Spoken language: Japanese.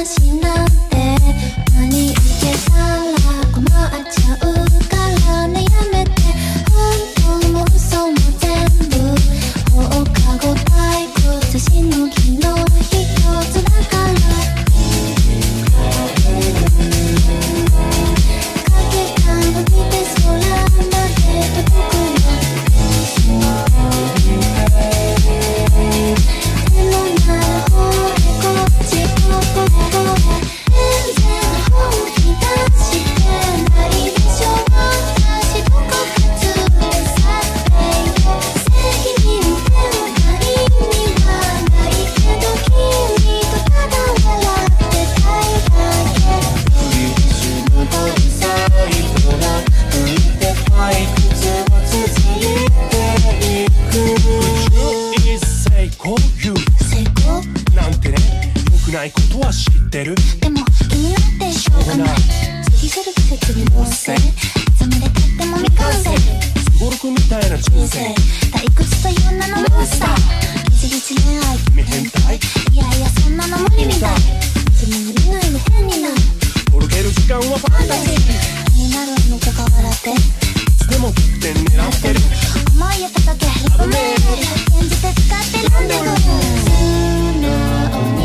話なんて真に受けたら困っちゃうからね、やめて。本当も嘘も全部放課後退屈しのぎの一つだから。影が伸びて空まで届くよ。でもならほれこっちここ全然本気出してないでしょ。私どこかずれ去ってよ。責任でもないにはないけど君とただ笑ってたいだけ。戻りたいから浮いてたい靴を続いていく。 成功言う成功なんてね、良くないことは知ってる。 でも気になってしょうがない。次する季節に乗せいつまでたっても未完成。 すごろくみたいな人人生生退屈という名のモンスター。ギチギチ恋愛君変態いやいやそんなの無理みたい。自分にないの変になるとろける時間はファンタジー。 気になるのか変わらっていつでも10点狙ってる。 思いやっただけラブメール演じて使ってるんでる。素直に